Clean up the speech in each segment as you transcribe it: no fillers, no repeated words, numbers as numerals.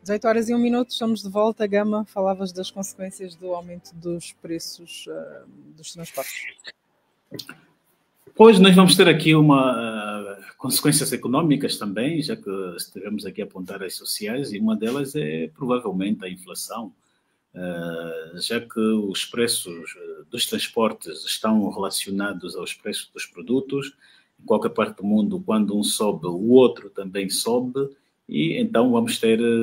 18h01, estamos de volta. Gama, falavas das consequências do aumento dos preços dos transportes. Pois, nós vamos ter aqui consequências econômicas também, já que estivemos aqui a apontar as sociais, e uma delas é provavelmente a inflação, já que os preços dos transportes estão relacionados aos preços dos produtos. Em qualquer parte do mundo, quando um sobe, o outro também sobe, e então vamos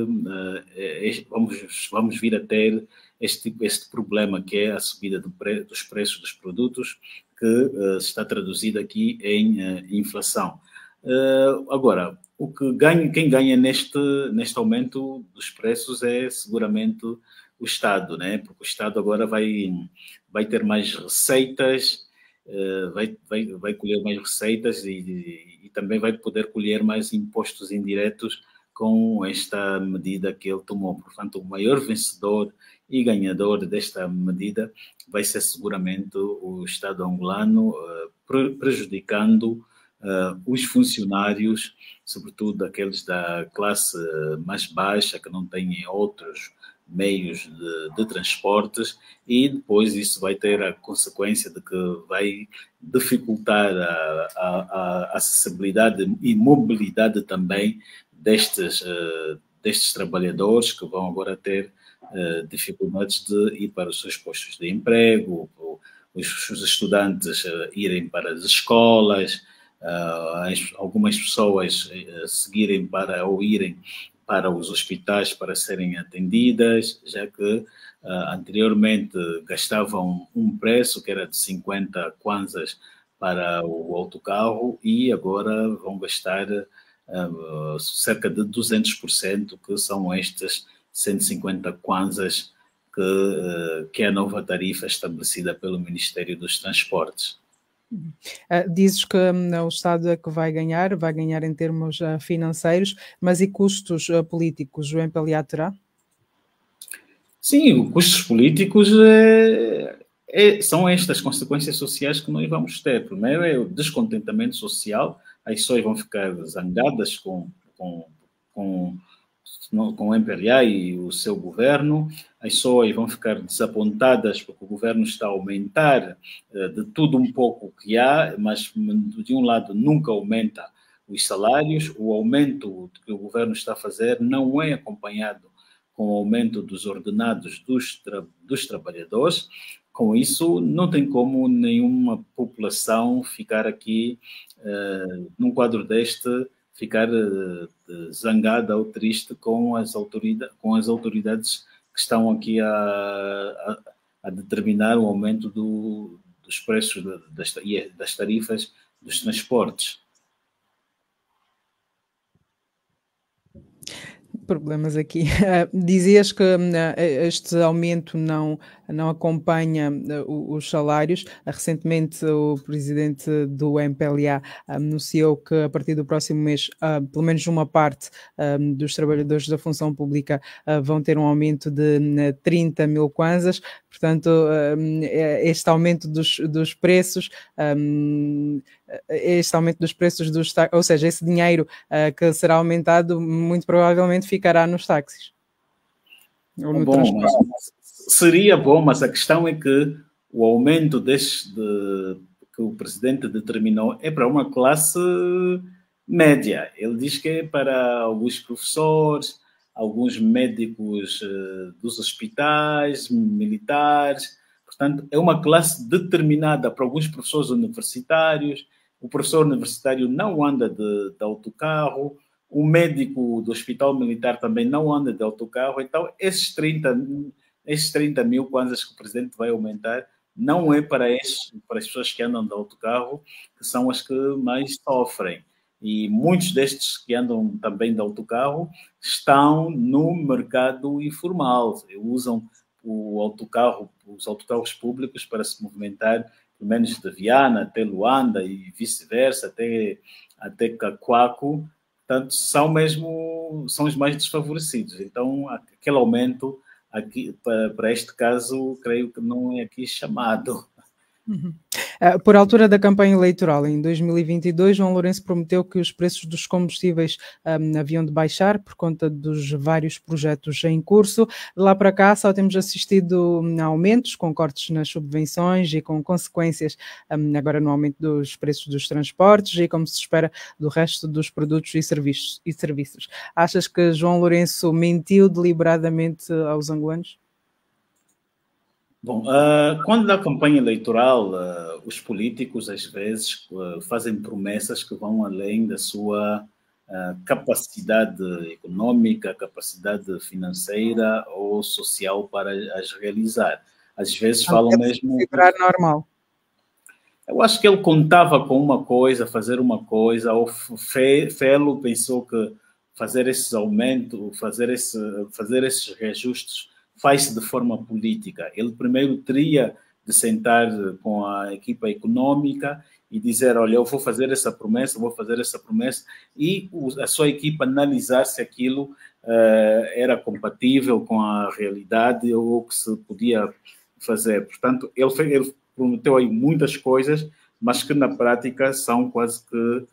vir a ter este problema, que é a subida dos preços dos produtos, que está traduzido aqui em inflação. Agora, quem ganha neste aumento dos preços é seguramente o Estado, né? Porque o Estado agora vai ter mais receitas, vai colher mais receitas e também vai poder colher mais impostos indiretos com esta medida que ele tomou. Portanto, o maior vencedor e ganhador desta medida vai ser seguramente o Estado angolano, prejudicando os funcionários, sobretudo aqueles da classe mais baixa, que não têm outros meios de transportes, e depois isso vai ter a consequência de que vai dificultar a acessibilidade e mobilidade também destes trabalhadores, que vão agora ter dificuldades de ir para os seus postos de emprego, os estudantes irem para as escolas, algumas pessoas seguirem ou irem para os hospitais para serem atendidas, já que anteriormente gastavam um preço que era de 50 kwanzas para o autocarro, e agora vão gastar cerca de 200%, que são estas 150 kwanzas que é a nova tarifa estabelecida pelo Ministério dos Transportes. Dizes que o Estado é que vai ganhar em termos financeiros, mas e custos políticos o MPLA terá? Sim, custos políticos são estas consequências sociais que nós vamos ter. Primeiro é o descontentamento social, as pessoas vão ficar zangadas com o MPLA e o seu governo, as pessoas vão ficar desapontadas porque o governo está a aumentar de tudo um pouco que há, mas de um lado nunca aumenta os salários. O aumento que o governo está a fazer não é acompanhado com o aumento dos ordenados dos trabalhadores. Com isso, não tem como nenhuma população ficar aqui num quadro deste, ficar zangada ou triste com as autoridades que estão aqui a determinar o aumento dos preços das tarifas dos transportes. Problemas aqui. Dizias que este aumento não acompanha os salários. Recentemente, o presidente do MPLA anunciou que a partir do próximo mês, pelo menos uma parte dos trabalhadores da função pública vão ter um aumento de 30 mil kwanzas. Portanto, este aumento dos preços, ou seja, esse dinheiro que será aumentado, muito provavelmente ficará nos táxis. Ou no transporte. Seria bom, mas a questão é que o aumento que o presidente determinou é para uma classe média. Ele diz que é para alguns professores, alguns médicos dos hospitais, militares. Portanto, é uma classe determinada para alguns professores universitários. O professor universitário não anda de autocarro, o médico do hospital militar também não anda de autocarro. Então, esses 30 mil kwanzas que o presidente vai aumentar não é para as pessoas que andam de autocarro, que são as que mais sofrem. E muitos destes que andam também de autocarro estão no mercado informal, usam os autocarros públicos para se movimentar, pelo menos de Viana até Luanda e vice-versa, até Cacoaco. Portanto, são os mais desfavorecidos. Então, aquele aumento aqui, para este caso, creio que não é aqui chamado. Uhum. Por altura da campanha eleitoral, em 2022, João Lourenço prometeu que os preços dos combustíveis haviam de baixar por conta dos vários projetos em curso. De lá para cá, só temos assistido a aumentos, com cortes nas subvenções e com consequências agora no aumento dos preços dos transportes e, como se espera, do resto dos produtos e serviços. Achas que João Lourenço mentiu deliberadamente aos angolanos? Bom, quando na campanha eleitoral, os políticos às vezes fazem promessas que vão além da sua capacidade econômica, capacidade financeira ou social para as realizar. Às vezes Não falam deve se mesmo. considerar normal. Eu acho que ele contava com uma coisa, fazer uma coisa, ou Felo pensou que fazer esses aumentos, fazer esses reajustes faz-se de forma política. Ele primeiro teria de sentar com a equipa econômica e dizer, olha, eu vou fazer essa promessa, e a sua equipa analisar se aquilo era compatível com a realidade ou o que se podia fazer. Portanto, ele prometeu aí muitas coisas, mas que na prática são quase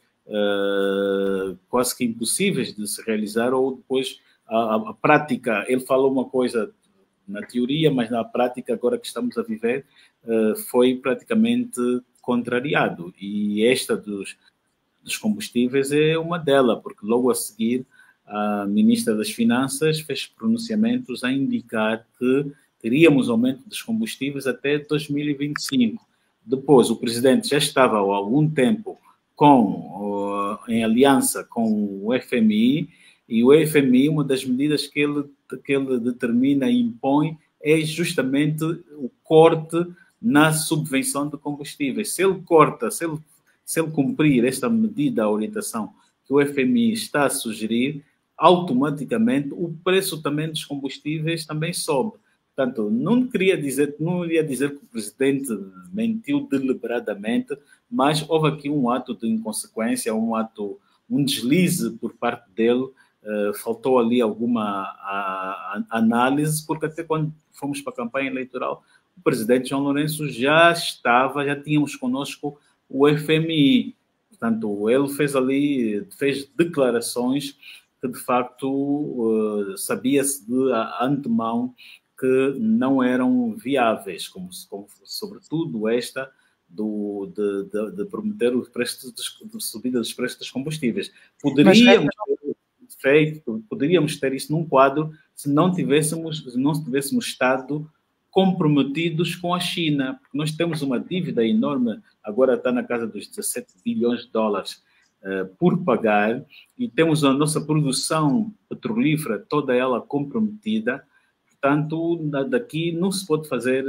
que impossíveis de se realizar, ou depois a prática, ele falou uma coisa na teoria, mas na prática, agora que estamos a viver, foi praticamente contrariado. E esta dos combustíveis é uma delas, porque logo a seguir a Ministra das Finanças fez pronunciamentos a indicar que teríamos aumento dos combustíveis até 2025. Depois, o Presidente já estava há algum tempo em aliança com o FMI, e o FMI, uma das medidas que ele determina e impõe é justamente o corte na subvenção de combustíveis. Se ele corta, se ele cumprir esta medida, a orientação que o FMI está a sugerir, automaticamente o preço também dos combustíveis também sobe. Portanto, não iria dizer que o presidente mentiu deliberadamente, mas houve aqui um ato de inconsequência, um deslize por parte dele. Faltou ali alguma análise, porque até quando fomos para a campanha eleitoral, o presidente João Lourenço já tínhamos conosco o FMI. Portanto, ele fez declarações que, de facto, sabia-se de antemão que não eram viáveis, como sobretudo esta de prometer o preço de subida dos preços dos combustíveis. Poderíamos ter isso num quadro se não tivéssemos estado comprometidos com a China, porque nós temos uma dívida enorme, agora está na casa dos 17 bilhões de dólares por pagar, e temos a nossa produção petrolífera toda ela comprometida. Portanto, daqui não se pode fazer,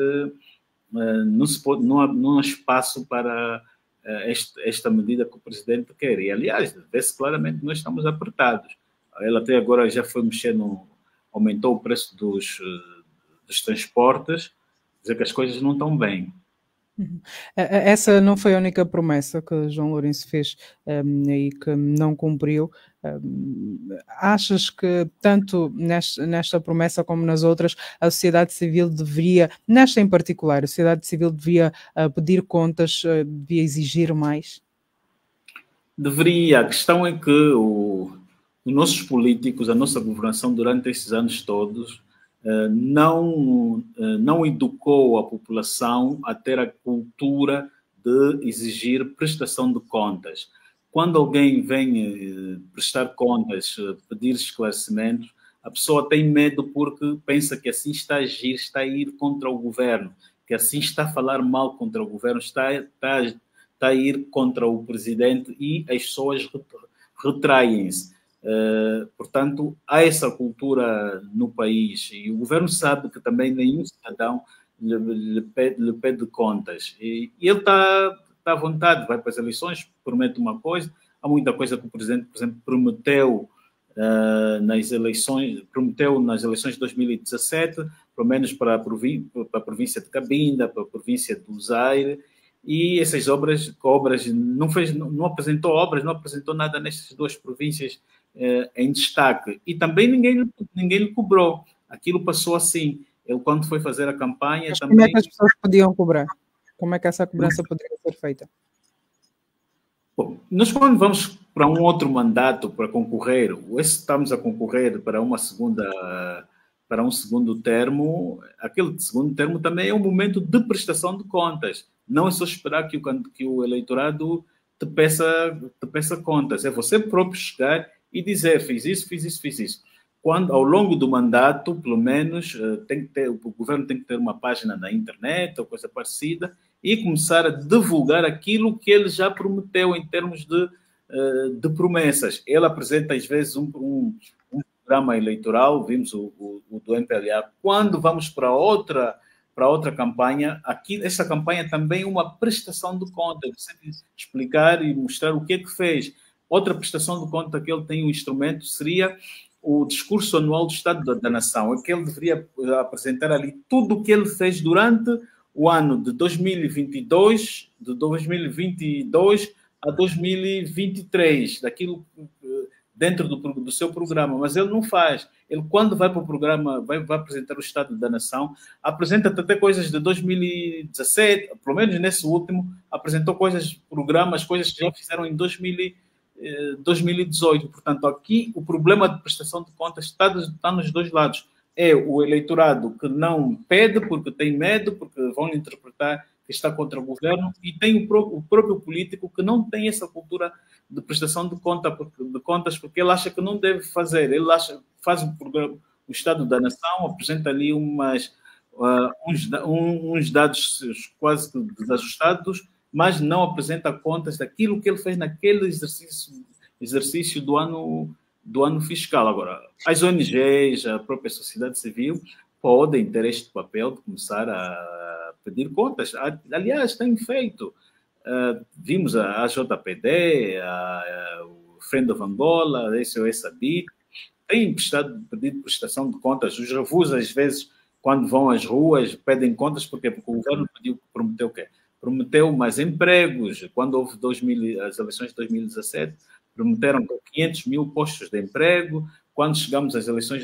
não há espaço para esta medida que o presidente quer. E, aliás, vê-se claramente que nós estamos apertados. Ele até agora já foi mexer aumentou o preço dos transportes, dizer que as coisas não estão bem. Essa não foi a única promessa que João Lourenço fez e que não cumpriu. Achas que tanto nesta promessa como nas outras, a sociedade civil deveria, nesta em particular, a sociedade civil devia pedir contas, devia exigir mais? Deveria. A questão é que os nossos políticos, a nossa governação durante esses anos todos, não educou a população a ter a cultura de exigir prestação de contas. Quando alguém vem prestar contas, pedir esclarecimentos, a pessoa tem medo porque pensa que assim está a agir, está a ir contra o governo, que assim está a falar mal contra o governo, está a ir contra o presidente, e as pessoas retraem-se. Portanto, há essa cultura no país, e o governo sabe que também nenhum cidadão lhe pede contas, e ele está à vontade, vai para as eleições, promete uma coisa. Há muita coisa que o presidente, por exemplo, prometeu nas eleições de 2017, pelo menos para a província de Cabinda, para a província do Zaire, e essas obras não apresentou obras, não apresentou nada nestas duas províncias em destaque, e também ninguém lhe cobrou. Aquilo passou assim. Ele, quando foi fazer a campanha, Mas também... como é que as pessoas podiam cobrar? Como é que essa cobrança poderia ser feita? Bom, nós quando vamos para um outro mandato para concorrer, ou se estamos a concorrer para um segundo termo, aquele segundo termo também é um momento de prestação de contas. Não é só esperar que o eleitorado te peça contas. É você próprio chegar e dizer, fiz isso, fiz isso, fiz isso. Quando, ao longo do mandato, pelo menos, o governo tem que ter uma página na internet ou coisa parecida e começar a divulgar aquilo que ele já prometeu em termos de promessas. Ele apresenta, às vezes, um programa eleitoral, vimos o do MPLA. Quando vamos para outra campanha, essa campanha também é uma prestação de conta, você explicar e mostrar o que é que fez. Outra prestação de conta que ele tem um instrumento seria o discurso anual do Estado da Nação, é que ele deveria apresentar ali tudo o que ele fez durante o ano de 2022, de 2022 a 2023, daquilo dentro do seu programa, mas ele não faz. Ele, quando vai para o programa, vai apresentar o Estado da Nação, apresenta até coisas de 2017, pelo menos nesse último, apresentou programas, coisas que já fizeram em 2018. Portanto, aqui o problema de prestação de contas está nos dois lados. É o eleitorado que não pede porque tem medo, porque vão interpretar que está contra o governo, e tem o próprio político que não tem essa cultura de prestação de contas porque ele acha que não deve fazer. Ele faz o programa, o Estado da Nação, apresenta ali uns dados quase desajustados, mas não apresenta contas daquilo que ele fez naquele exercício do ano fiscal. Agora, as ONGs, a própria sociedade civil, podem ter este papel de começar a pedir contas. Aliás, tem feito. Vimos a JPD, o Friend of Angola, a SOS Habit, têm pedido prestação de contas. Os revus, às vezes, quando vão às ruas, pedem contas porque o governo prometeu o quê? Prometeu mais empregos. Quando houve as eleições de 2017, prometeram 500 mil postos de emprego. Quando chegamos às eleições de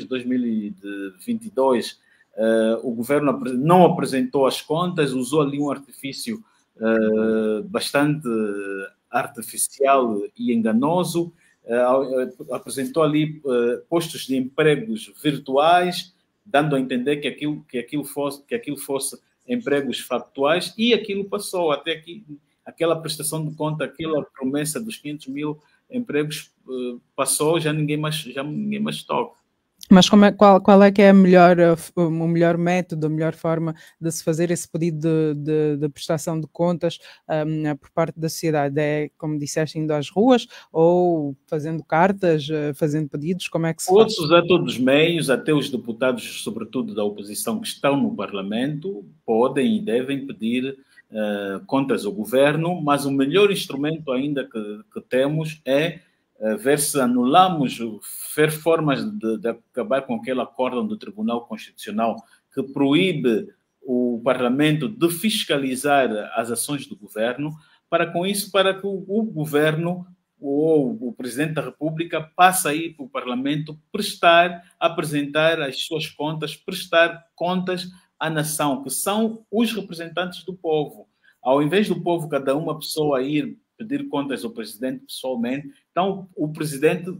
2022, o governo não apresentou as contas, usou ali um artifício bastante artificial e enganoso, apresentou ali postos de empregos virtuais, dando a entender que aquilo fosse empregos factuais, e aquilo passou até aqui. Aquela prestação de conta, aquela promessa dos 500 mil empregos passou, já ninguém mais toca. Mas qual é que é o melhor método, a melhor forma de se fazer esse pedido de prestação de contas por parte da sociedade? É, como disseste, indo às ruas ou fazendo cartas, fazendo pedidos? Como é que se faz? Pode-se usar todos os meios, até os deputados, sobretudo da oposição, que estão no Parlamento, podem e devem pedir contas ao governo, mas o melhor instrumento ainda que temos é ver se anulamos, ver formas de acabar com aquele acórdão do Tribunal Constitucional que proíbe o Parlamento de fiscalizar as ações do governo, para que o governo ou o Presidente da República passe a ir para o Parlamento apresentar as suas contas, prestar contas à nação, que são os representantes do povo. Ao invés do povo, cada uma pessoa ir pedir contas ao presidente pessoalmente, então o presidente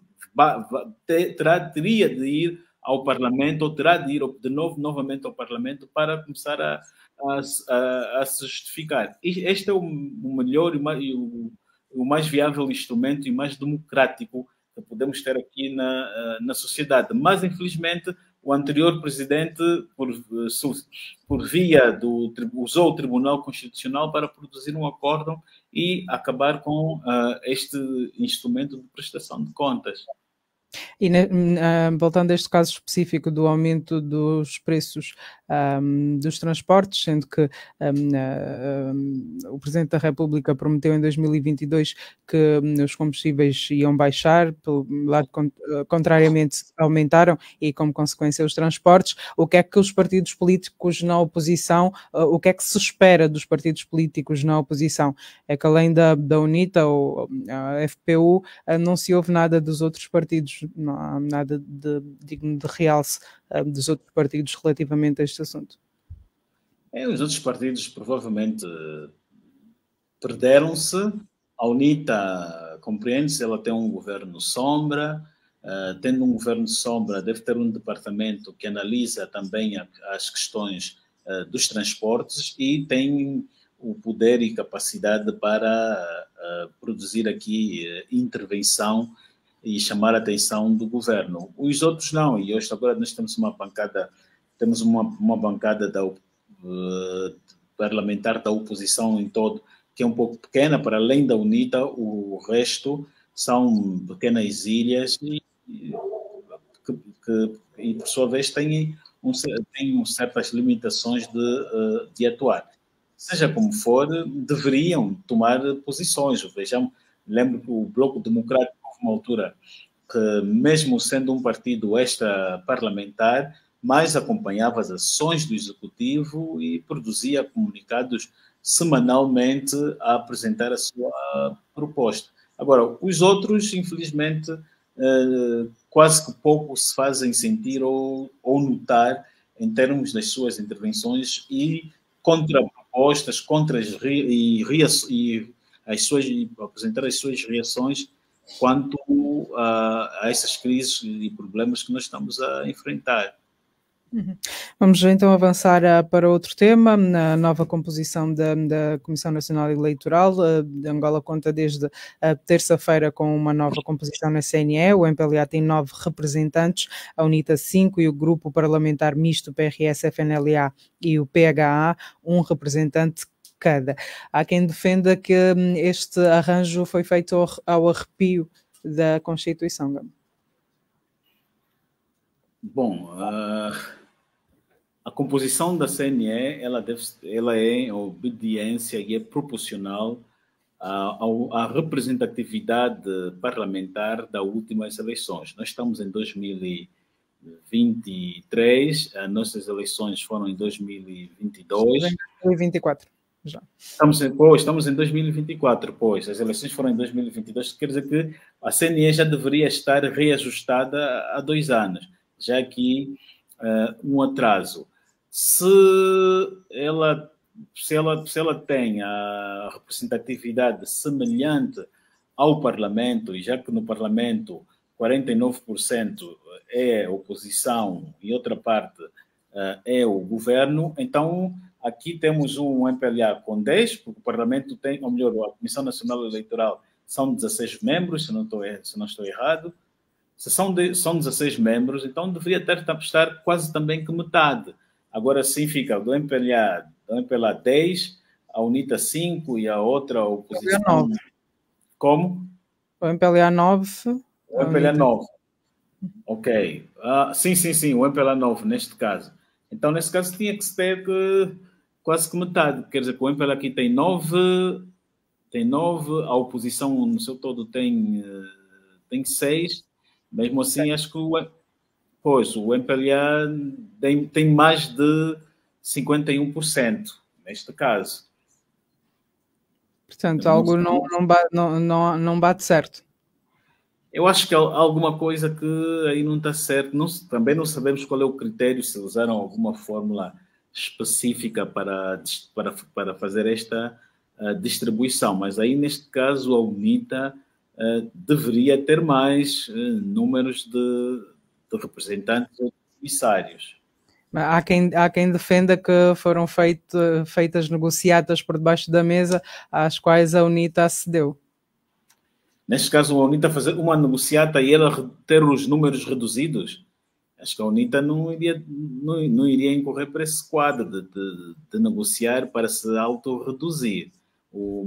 teria de ir ao Parlamento, ou terá de ir novamente ao Parlamento para começar a se justificar. Este é o melhor e o mais viável instrumento e mais democrático que podemos ter aqui na sociedade. Mas, infelizmente, o anterior presidente, por via usou o Tribunal Constitucional para produzir um acórdão e acabar com este instrumento de prestação de contas. E voltando a este caso específico do aumento dos preços dos transportes, sendo que o Presidente da República prometeu em 2022 que os combustíveis iam baixar, pelo lado contrariamente aumentaram, e como consequência os transportes. O que é que os partidos políticos na oposição, o que é que se espera dos partidos políticos na oposição? É que além da UNITA ou a FPU, não se ouve nada dos outros partidos, não há nada digno de realce dos outros partidos relativamente a este assunto. Os outros partidos provavelmente perderam-se. A UNITA, compreende-se, ela tem um governo sombra. Tendo um governo sombra, deve ter um departamento que analisa também as questões dos transportes e tem o poder e capacidade para produzir aqui intervenção e chamar a atenção do governo. Os outros não, e hoje agora nós temos uma bancada, parlamentar da oposição em todo, que é um pouco pequena, para além da UNITA, o resto são pequenas ilhas e por sua vez, têm certas limitações de atuar. Seja como for, deveriam tomar posições. Vejam, lembro que o Bloco Democrático, houve uma altura que, mesmo sendo um partido extra-parlamentar, mais acompanhava as ações do Executivo e produzia comunicados semanalmente a apresentar a sua proposta. Agora, os outros, infelizmente, quase que pouco se fazem sentir ou notar em termos das suas intervenções e contrapropostas, e apresentar as suas reações quanto a essas crises e problemas que nós estamos a enfrentar. Vamos então avançar para outro tema, na nova composição da Comissão Nacional Eleitoral. Angola conta desde a terça-feira com uma nova composição na CNE. O MPLA tem 9 representantes, a UNITA 5 e o Grupo Parlamentar Misto PRS-FNLA e o PHA, um representante cada. Há quem defenda que este arranjo foi feito ao arrepio da Constituição. Bom, a composição da CNE ela é em obediência e é proporcional à representatividade parlamentar das últimas eleições. Nós estamos em 2023, as nossas eleições foram em 2022. Em 2024. Já. Estamos em 2024, pois. As eleições foram em 2022, quer dizer que a CNE já deveria estar reajustada há 2 anos, já que um atraso. Se ela tem a representatividade semelhante ao Parlamento, e já que no Parlamento 49% é oposição e outra parte é o governo, então aqui temos um MPLA com 10, porque o Parlamento tem, ou melhor, a Comissão Nacional Eleitoral são 16 membros, se não estou errado. Se são 16 membros, então deveria estar quase também que metade. Agora sim fica do MPLA 10, a UNITA 5 e a outra oposição. Como? O MPLA 9. O MPLA 9. Ok. Sim, o MPLA 9 neste caso. Então, nesse caso, tinha que se ter quase que metade. Quer dizer que o MPLA aqui tem 9, a oposição no seu todo tem 6. Mesmo assim, acho que o MPLA tem mais de 51% neste caso. Portanto, algo não bate certo. Eu acho que há alguma coisa que aí não está certo. Também não sabemos qual é o critério, se usaram alguma fórmula específica para fazer esta distribuição. Mas aí, neste caso, a UNITA deveria ter mais números de representantes ou comissários. Há quem defenda que foram feitas negociatas por debaixo da mesa, às quais a UNITA acedeu. Neste caso, a UNITA fazer uma negociata e ela ter os números reduzidos, acho que a UNITA não iria incorrer para esse quadro de negociar para se auto-reduzir. O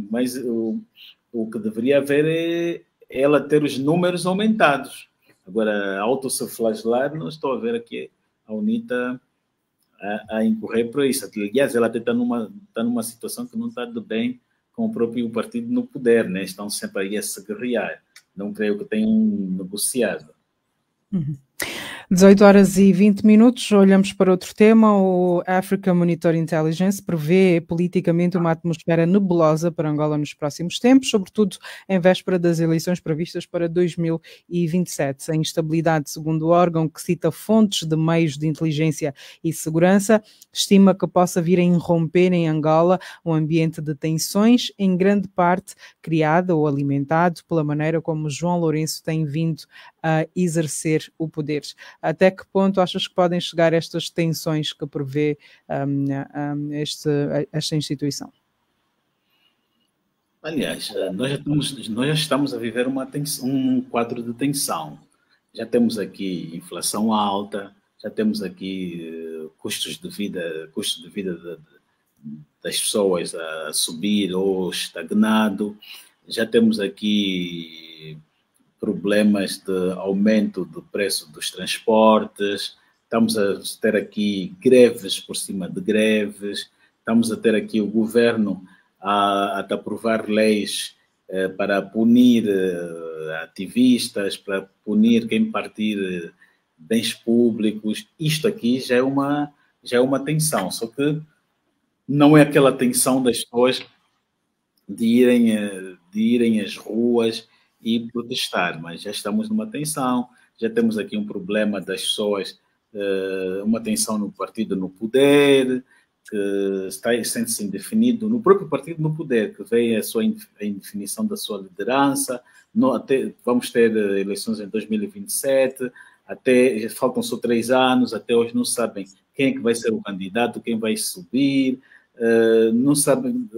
que deveria haver é ela ter os números aumentados. Agora, auto-se flagelar, não estou a ver aqui a UNITA a incorrer para isso. Aliás, ela está numa situação que não está de bem com o próprio partido no poder, né? Estão sempre aí a se guerrear. Não creio que tenham negociado. 18 horas e 20 minutos, olhamos para outro tema. O Africa Monitor Intelligence prevê politicamente uma atmosfera nebulosa para Angola nos próximos tempos, sobretudo em véspera das eleições previstas para 2027. A instabilidade, segundo o órgão, que cita fontes de meios de inteligência e segurança, estima que possa vir a irromper em Angola um ambiente de tensões, em grande parte criado ou alimentado pela maneira como João Lourenço tem vindo a exercer o poder. Até que ponto achas que podem chegar estas tensões que prevê esta instituição? Aliás, nós já estamos a viver um quadro de tensão. Já temos aqui inflação alta, já temos aqui custos de vida das pessoas a subir ou estagnado, já temos aqui problemas de aumento do preço dos transportes, estamos a ter aqui greves por cima de greves, estamos a ter aqui o governo a aprovar leis para punir ativistas, para punir quem partir bens públicos. Isto aqui já é uma tensão, só que não é aquela tensão das pessoas de irem às ruas e protestar, mas já estamos numa tensão, já temos aqui um problema das pessoas, uma tensão no partido no poder, que sente-se indefinido, no próprio partido no poder, que vem a indefinição da sua liderança, vamos ter eleições em 2027, faltam só 3 anos, até hoje não sabem quem é que vai ser o candidato, quem vai subir, não sabem...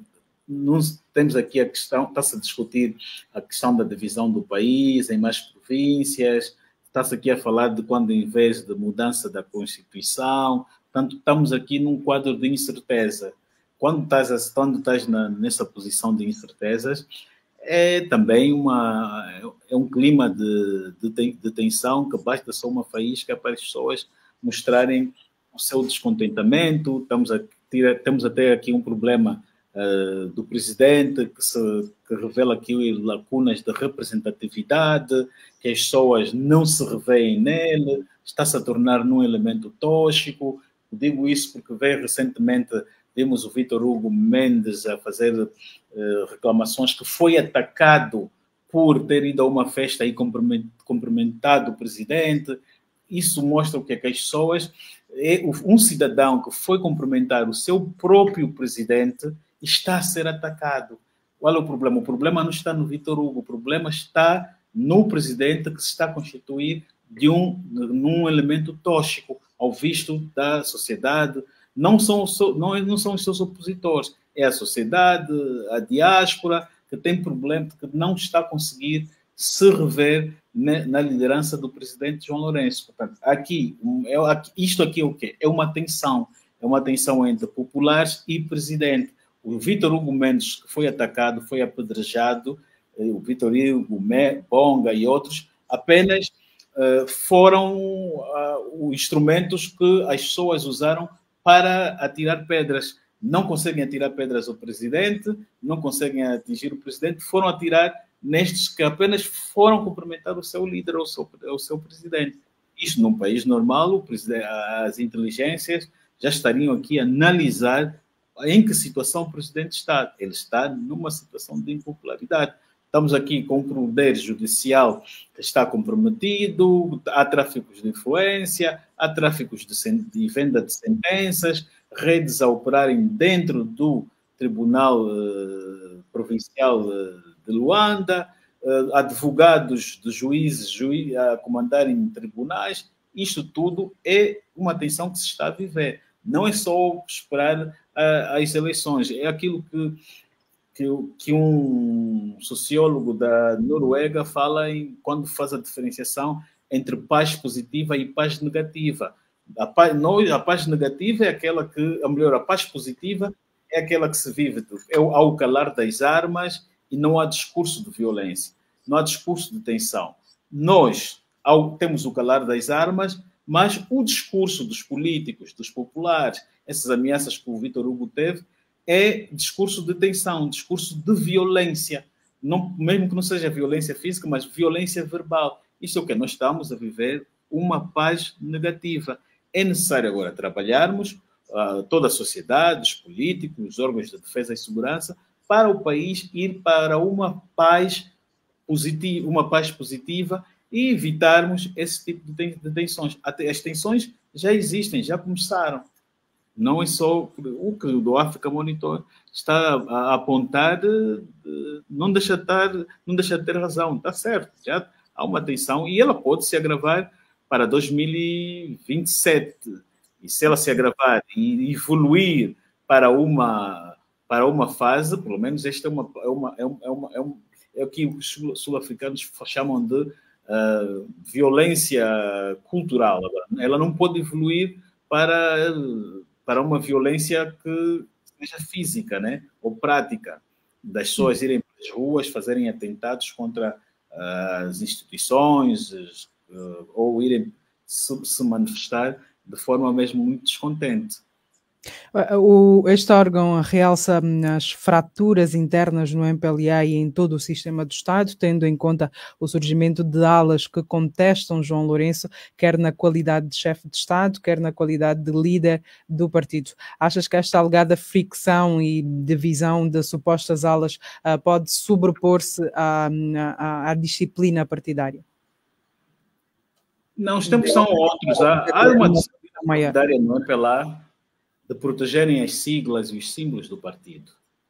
temos aqui a questão, está-se a discutir a questão da divisão do país em mais províncias, está-se aqui a falar de quando, em vez de mudança da Constituição, portanto, estamos aqui num quadro de incerteza. Quando estás nessa posição de incertezas, é também um clima de tensão que basta só uma faísca para as pessoas mostrarem o seu descontentamento. Temos até aqui um problema do presidente que revela aqui lacunas de representatividade, que as pessoas não se revêem nele, está-se a tornar num elemento tóxico. Digo isso porque recentemente vimos o Vítor Hugo Mendes a fazer reclamações que foi atacado por ter ido a uma festa e cumprimentado o presidente. Isso mostra o que é que as pessoas... Um cidadão que foi cumprimentar o seu próprio presidente está a ser atacado. Qual é o problema? O problema não está no Vítor Hugo, o problema está no presidente que se está a constituir num elemento tóxico ao visto da sociedade. Não são os seus opositores, é a sociedade, a diáspora, que tem problema, que não está a conseguir se rever na liderança do presidente João Lourenço. Portanto, isto aqui é o quê? É uma tensão entre populares e presidente. O Vítor Hugo Mendes, que foi atacado, foi apedrejado, o Vítor Hugo, Bonga e outros, apenas foram os instrumentos que as pessoas usaram para atirar pedras. Não conseguem atirar pedras ao presidente, não conseguem atingir o presidente, foram atirar nestes que apenas foram cumprimentar o seu líder ou o seu presidente. Isto num país normal, as inteligências já estariam aqui a analisar em que situação o presidente está. Ele está numa situação de impopularidade. Estamos aqui com um poder judicial que está comprometido, há tráficos de influência, há tráficos de venda de sentenças, redes a operarem dentro do Tribunal Provincial de Luanda, advogados de juízes a comandarem tribunais. Isto tudo é uma tensão que se está a viver. Não é só esperar as eleições, é aquilo que um sociólogo da Noruega fala quando faz a diferenciação entre paz positiva e paz negativa. A paz negativa é aquela a paz positiva é aquela que se vive ao calar das armas e não há discurso de violência, não há discurso de tensão. Nós temos o calar das armas, mas o discurso dos políticos, dos populares, essas ameaças que o Vítor Hugo teve, é discurso de tensão, discurso de violência, mesmo que não seja violência física, mas violência verbal. Isso é o que nós estamos a viver uma paz negativa. É necessário agora trabalharmos, toda a sociedade, os políticos, os órgãos de defesa e segurança, para o país ir para uma paz positiva e evitarmos esse tipo de tensões. Até as tensões já existem, já começaram. Não é só o que o Africa Monitor está a apontar, não deixa de ter razão, está certo, já há uma tensão e ela pode se agravar para 2027. E se ela se agravar e evoluir para uma fase, pelo menos esta é o que os sul-africanos chamam de violência cultural. Ela não pode evoluir para uma violência que seja física, né? Ou prática, das pessoas irem para as ruas, fazerem atentados contra as instituições, ou irem se manifestar de forma mesmo muito descontente. Este órgão realça as fraturas internas no MPLA e em todo o sistema do Estado, tendo em conta o surgimento de alas que contestam João Lourenço, quer na qualidade de chefe de Estado, quer na qualidade de líder do partido. Achas que esta alegada fricção e divisão de supostas alas pode sobrepor-se à disciplina partidária? Não, os tempos são outros. Há uma disciplina partidária no MPLA de protegerem as siglas e os símbolos do partido.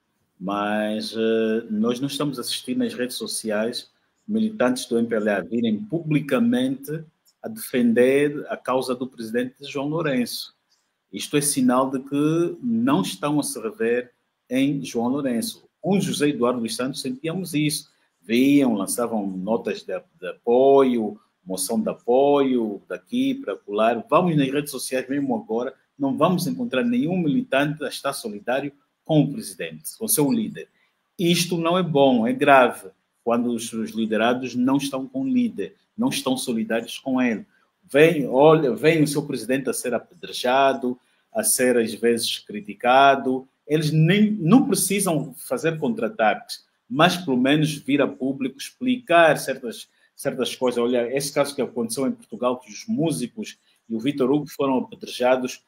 Mas nós não estamos a assistir nas redes sociais militantes do MPLA virem publicamente a defender a causa do presidente João Lourenço. Isto é sinal de que não estão a se rever em João Lourenço. Com José Eduardo dos Santos sentíamos isso. Viam, lançavam notas de apoio, moção de apoio, daqui para acolá. Vamos nas redes sociais mesmo agora, não vamos encontrar nenhum militante a estar solidário com o presidente, com o seu líder. Isto não é bom, é grave, quando os liderados não estão com o líder, não estão solidários com ele. Vem o seu presidente a ser apedrejado, a ser às vezes criticado. Eles não precisam fazer contra-ataques, mas pelo menos vir a público explicar certas coisas. Olha, esse caso que aconteceu em Portugal, que os músicos e o Vítor Hugo foram apedrejados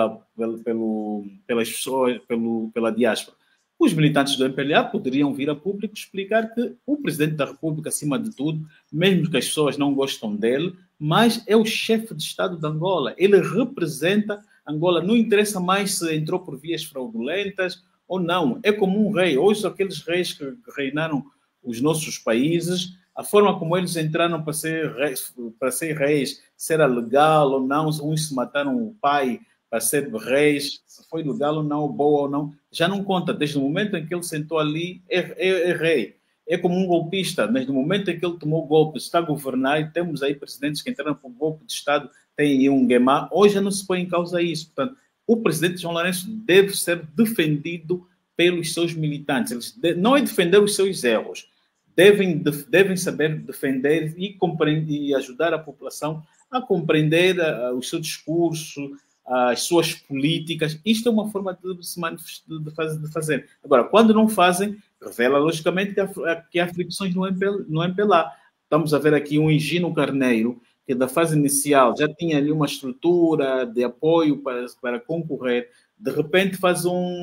pelas pessoas, pela diáspora. Os militantes do MPLA poderiam vir a público explicar que o presidente da República, acima de tudo, mesmo que as pessoas não gostam dele, mas é o chefe de Estado de Angola. Ele representa Angola. Não interessa mais se entrou por vias fraudulentas ou não. É como um rei. Hoje, aqueles reis que reinaram os nossos países, a forma como eles entraram para ser reis, se era legal ou não, uns se mataram o pai para ser reis, se foi legal ou não, boa ou não, já não conta. Desde o momento em que ele sentou ali, é rei. É como um golpista. Desde o momento em que ele tomou o golpe, está a governar, e temos aí presidentes que entraram por golpe de Estado, tem aí um Guemá, hoje já não se põe em causa isso. Portanto, o presidente João Lourenço deve ser defendido pelos seus militantes. Não é defender os seus erros, devem saber defender e ajudar a população a compreender o seu discurso, as suas políticas. Isto é uma forma de se manifestar, de fazer. Agora, quando não fazem, revela logicamente que há fricções no MPLA. Estamos a ver aqui um Higino Carneiro, que da fase inicial já tinha ali uma estrutura de apoio para concorrer, de repente faz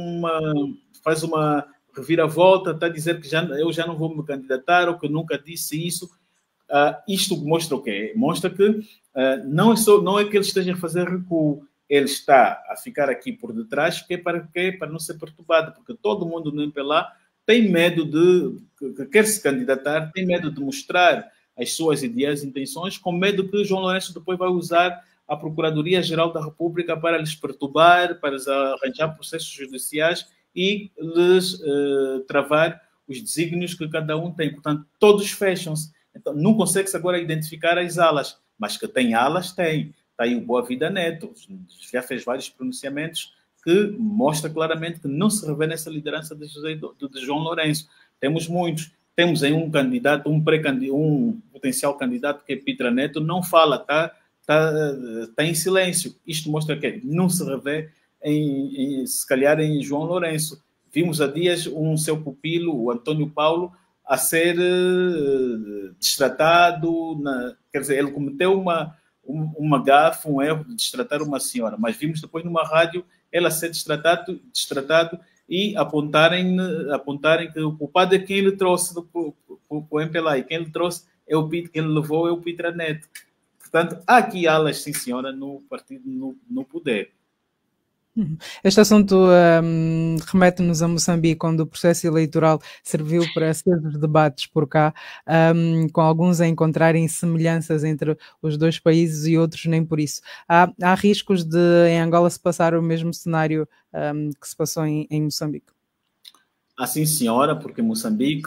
uma reviravolta, está a dizer que eu já não vou me candidatar, ou que nunca disse isso. Isto mostra o quê? Mostra que não é que ele esteja a fazer recuo, ele está a ficar aqui por detrás, para não ser perturbado, porque todo mundo no MPLA tem medo que quer se candidatar, tem medo de mostrar as suas ideias e intenções, com medo que João Lourenço depois vai usar a Procuradoria-Geral da República para lhes perturbar, para lhes arranjar processos judiciais e lhes travar os desígnios que cada um tem. Portanto, todos fecham-se. Então, não consegue-se agora identificar as alas, mas que tem alas, tem. Está aí o Boa Vida Neto, já fez vários pronunciamentos que mostra claramente que não se revê nessa liderança de João Lourenço. Temos muitos. Temos aí um candidato, um potencial candidato que é Pitra Neto, não fala, está em silêncio. Isto mostra que não se revê, se calhar, em João Lourenço. Vimos há dias seu pupilo, o Antônio Paulo, a ser destratado. Quer dizer, ele cometeu uma gafe, um erro de destratar uma senhora, mas vimos depois numa rádio ela ser destratado e apontarem que o culpado é quem ele trouxe para o MPLA, e quem ele trouxe é o Peter, quem ele levou é o Peter Neto. Portanto, há aqui alas, sim senhora, no partido, no poder. Este assunto remete-nos a Moçambique, onde o processo eleitoral serviu para acesos debates por cá, com alguns a encontrarem semelhanças entre os dois países e outros nem por isso. Há riscos de em Angola se passar o mesmo cenário que se passou em Moçambique? Sim, senhora, porque em Moçambique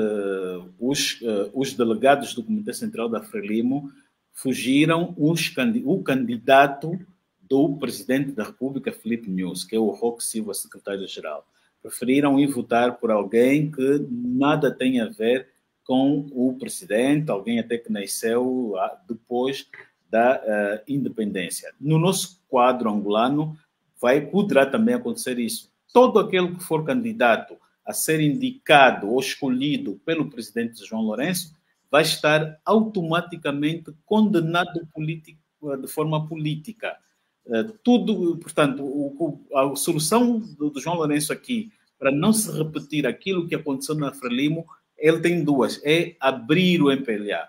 os delegados do Comitê Central da Frelimo fugiram o candidato do presidente da República, Filipe Nunes, que é o Roque Silva, secretário-geral. Preferiram ir votar por alguém que nada tem a ver com o presidente, alguém até que nasceu depois da independência. No nosso quadro angolano, poderá também acontecer isso. Todo aquele que for candidato a ser indicado ou escolhido pelo presidente João Lourenço vai estar automaticamente condenado de forma política. Portanto, a solução do João Lourenço aqui, para não se repetir aquilo que aconteceu na Frelimo, ele tem duas: é abrir o MPLA,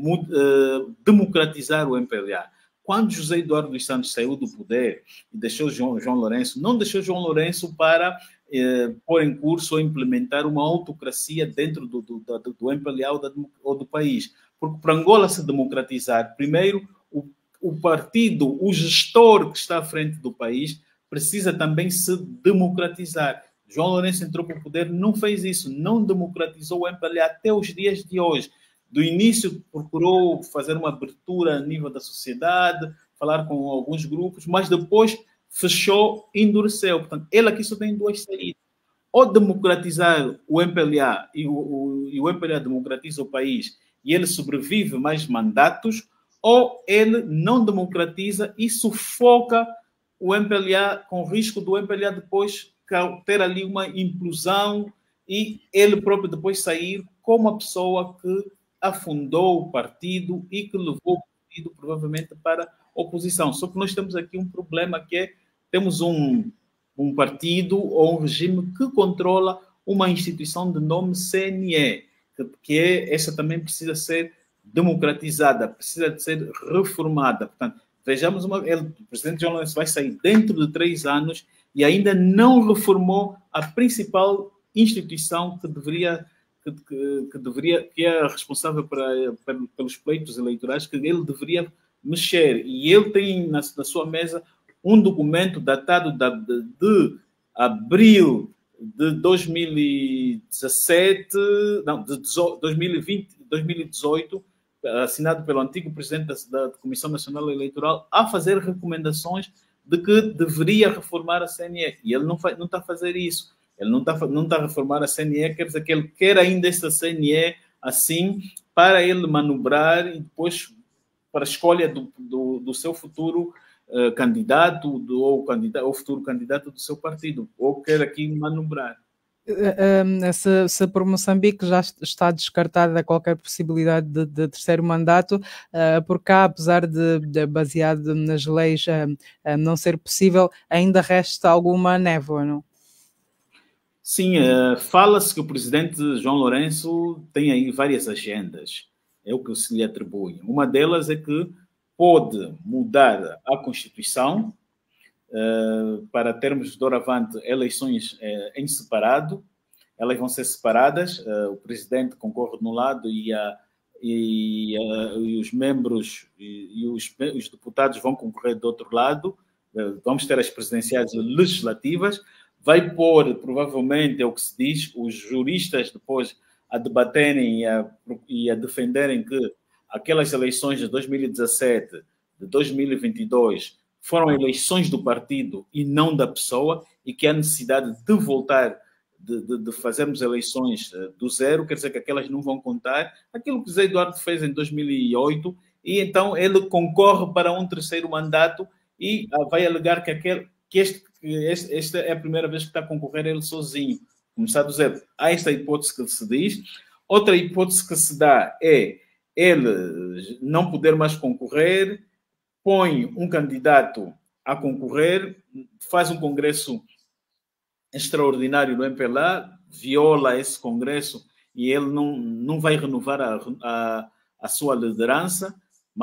democratizar o MPLA. Quando José Eduardo dos Santos saiu do poder e deixou João Lourenço, não deixou João Lourenço para pôr em curso ou implementar uma autocracia dentro do MPLA ou do país. Porque para Angola se democratizar, primeiro, o partido, o gestor que está à frente do país, precisa também se democratizar. João Lourenço entrou para o poder, não fez isso, não democratizou o MPLA até os dias de hoje. Do início procurou fazer uma abertura a nível da sociedade, falar com alguns grupos, mas depois fechou, endureceu. Portanto, ele aqui só tem duas saídas: ou democratizar o MPLA e o MPLA democratiza o país e ele sobrevive mais mandatos, ou ele não democratiza e sufoca o MPLA, com o risco do MPLA depois ter ali uma implosão e ele próprio depois sair como a pessoa que afundou o partido e que levou o partido provavelmente para a oposição. Só que nós temos aqui um problema, que é temos um partido ou um regime que controla uma instituição de nome CNE, que essa também precisa ser democratizada, precisa de ser reformada. Portanto, vejamos, o presidente João Lourenço vai sair dentro de 3 anos e ainda não reformou a principal instituição que é responsável pelos pleitos eleitorais, que ele deveria mexer. E ele tem na sua mesa um documento datado de abril de 2017, não, de 2018, assinado pelo antigo presidente da Comissão Nacional Eleitoral, a fazer recomendações de que deveria reformar a CNE. E ele não está a fazer isso. Ele não está a reformar a CNE, quer dizer que ele quer ainda essa CNE assim, para ele manobrar e depois para a escolha do seu futuro candidato ou futuro candidato do seu partido, ou quer aqui manobrar. Se por Moçambique já está descartada qualquer possibilidade de terceiro mandato, por cá, apesar de baseado nas leis não ser possível, ainda resta alguma névoa, não? Sim, fala-se que o presidente João Lourenço tem aí várias agendas, é o que se lhe atribui. Uma delas é que pode mudar a Constituição para termos doravante eleições em separado. Elas vão ser separadas, o presidente concorre de um lado e os membros e os deputados vão concorrer do outro lado. Vamos ter as presidenciais legislativas. Vai pôr, provavelmente, é o que se diz, os juristas depois a debaterem e a defenderem que aquelas eleições de 2017, de 2022, foram eleições do partido e não da pessoa, e que há necessidade de voltar, de fazermos eleições do zero, quer dizer que aquelas não vão contar. Aquilo que José Eduardo fez em 2008, e então ele concorre para um terceiro mandato e vai alegar que esta é a primeira vez que está a concorrer ele sozinho, começar do zero. Há esta hipótese que se diz. Outra hipótese que se dá é ele não poder mais concorrer, põe um candidato a concorrer, faz um congresso extraordinário no MPLA, viola esse congresso e ele não vai renovar a sua liderança,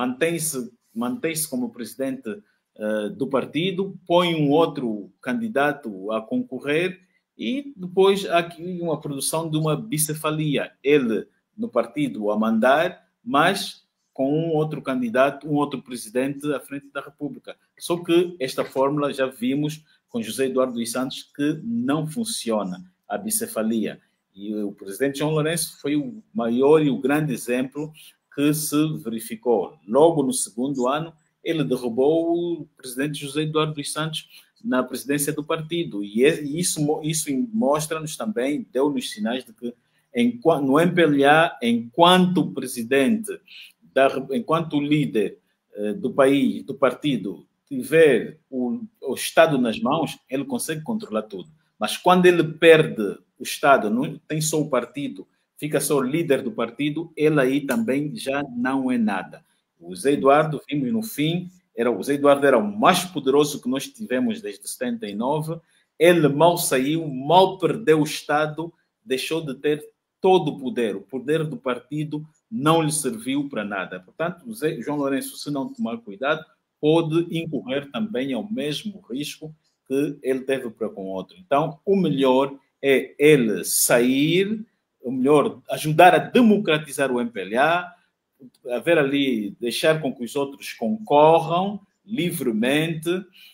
mantém-se como presidente do partido, põe um outro candidato a concorrer e depois há aqui uma produção de uma bicefalia. Ele no partido a mandar, mas com um outro candidato, um outro presidente à frente da República. Só que esta fórmula já vimos com José Eduardo dos Santos que não funciona, a bicefalia. E o presidente João Lourenço foi o maior e o grande exemplo que se verificou. Logo no segundo ano, ele derrubou o presidente José Eduardo dos Santos na presidência do partido. E isso mostra-nos também, deu-nos sinais de que no MPLA, enquanto presidente, enquanto líder do país, do partido, tiver o Estado nas mãos, ele consegue controlar tudo. Mas quando ele perde o Estado, não tem só o partido, fica só o líder do partido, ele aí também já não é nada. O Zé Eduardo, vimos no fim, o Zé Eduardo era o mais poderoso que nós tivemos desde 79, ele mal saiu, mal perdeu o Estado, deixou de ter todo o poder do partido não lhe serviu para nada. Portanto, o João Lourenço, se não tomar cuidado, pode incorrer também ao mesmo risco que ele teve para com o outro. Então, o melhor é ele sair, o melhor, ajudar a democratizar o MPLA, haver ali, deixar com que os outros concorram livremente,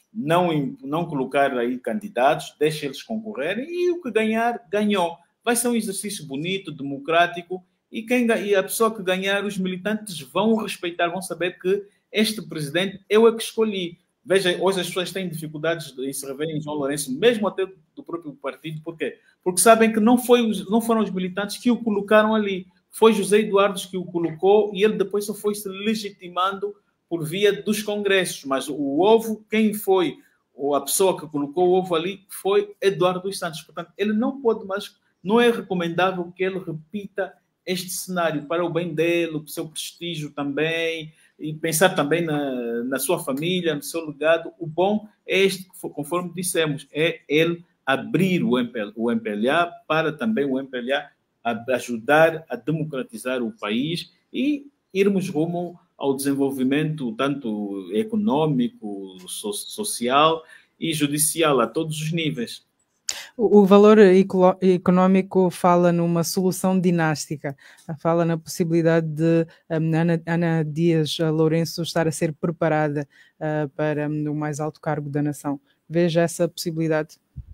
não colocar aí candidatos, deixa eles concorrerem e o que ganhar, ganhou. Vai ser um exercício bonito, democrático, e a pessoa que ganhar, os militantes vão respeitar, vão saber que este presidente eu é que escolhi. Veja, hoje as pessoas têm dificuldades em se rever em João Lourenço, mesmo até do próprio partido. Por quê? Porque sabem que não foram os militantes que o colocaram ali. Foi José Eduardo que o colocou e ele depois só foi se legitimando por via dos congressos. Mas o ovo, quem foi a pessoa que colocou o ovo ali foi Eduardo dos Santos. Portanto, ele não pode mais, não é recomendável que ele repita este cenário para o bem dele, o seu prestígio também, e pensar também na sua família, no seu legado. O bom é este, conforme dissemos, é ele abrir o MPLA para também o MPLA ajudar a democratizar o país e irmos rumo ao desenvolvimento tanto econômico, social e judicial a todos os níveis. O valor econômico fala numa solução dinástica, fala na possibilidade de Ana Dias Lourenço estar a ser preparada para o mais alto cargo da nação. Veja essa possibilidade?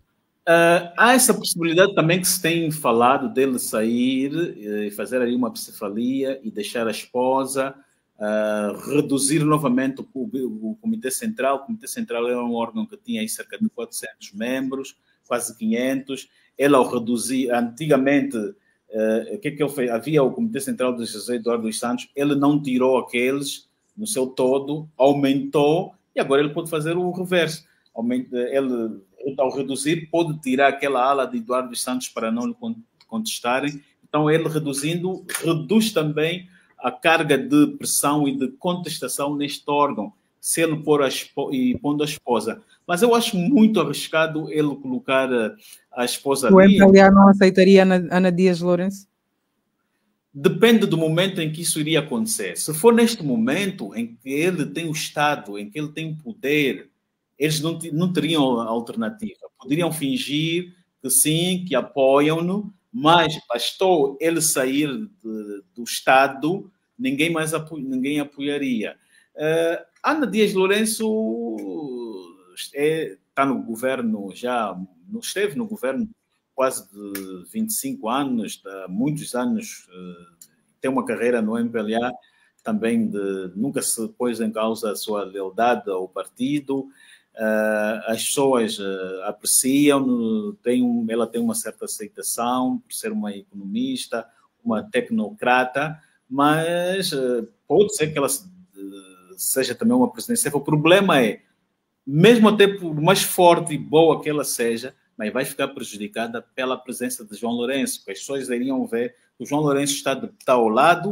Há essa possibilidade também que se tem falado dele sair e fazer ali uma bicefalia e deixar a esposa, reduzir novamente o Comitê Central. O Comitê Central era um órgão que tinha aí cerca de 400 membros, quase 500. Ele, ao reduzir, antigamente, o que ele fez? Havia o Comitê Central de José Eduardo dos Santos, ele não tirou aqueles no seu todo, aumentou, e agora ele pode fazer o reverso. Ele, ao reduzir, pode tirar aquela ala de Eduardo dos Santos para não lhe contestarem. Então, ele reduzindo, reduz também a carga de pressão e de contestação neste órgão, se ele pondo a esposa. Mas eu acho muito arriscado ele colocar a esposa ali. O MPLA não aceitaria Ana Dias Lourenço? Depende do momento em que isso iria acontecer. Se for neste momento em que ele tem o Estado, em que ele tem o poder, eles não teriam alternativa. Poderiam fingir que sim, que apoiam-no, mas bastou ele sair do Estado, ninguém apoiaria. Ana Dias Lourenço está no governo esteve no governo quase de 25 anos, há muitos anos, tem uma carreira no MPLA também nunca se pôs em causa a sua lealdade ao partido. As pessoas apreciam, ela tem uma certa aceitação por ser uma economista, uma tecnocrata, mas pode ser que ela seja também uma presidência. O problema é, mesmo até por mais forte e boa que ela seja, mas vai ficar prejudicada pela presença de João Lourenço, porque as pessoas iriam ver que o João Lourenço está ao lado,